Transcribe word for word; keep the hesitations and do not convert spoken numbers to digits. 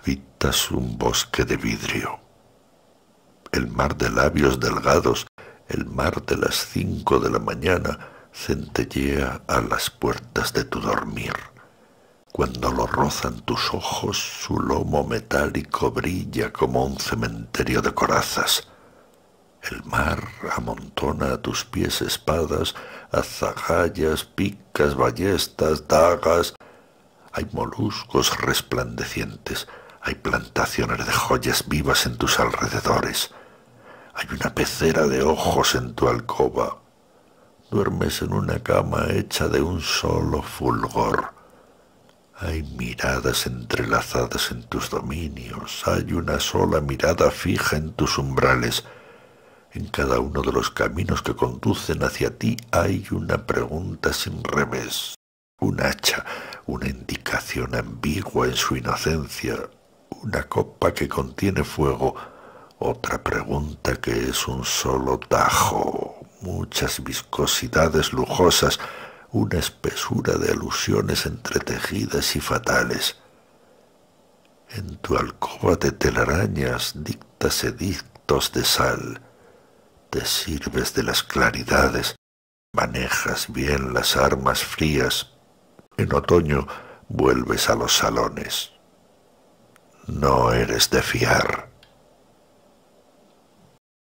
Habitas un bosque de vidrio. El mar de labios delgados, el mar de las cinco de la mañana, centellea a las puertas de tu dormir. Cuando lo rozan tus ojos, su lomo metálico brilla como un cementerio de corazas. El mar amontona a tus pies espadas, azagallas, picas, ballestas, dagas. Hay moluscos resplandecientes, hay plantaciones de joyas vivas en tus alrededores. Hay una pecera de ojos en tu alcoba. Duermes en una cama hecha de un solo fulgor. Hay miradas entrelazadas en tus dominios, hay una sola mirada fija en tus umbrales. En cada uno de los caminos que conducen hacia ti hay una pregunta sin revés, un hacha, una indicación ambigua en su inocencia, una copa que contiene fuego, otra pregunta que es un solo tajo, muchas viscosidades lujosas, una espesura de alusiones entretejidas y fatales. En tu alcoba de telarañas dictas edictos de sal, te sirves de las claridades, manejas bien las armas frías. En otoño vuelves a los salones. No eres de fiar.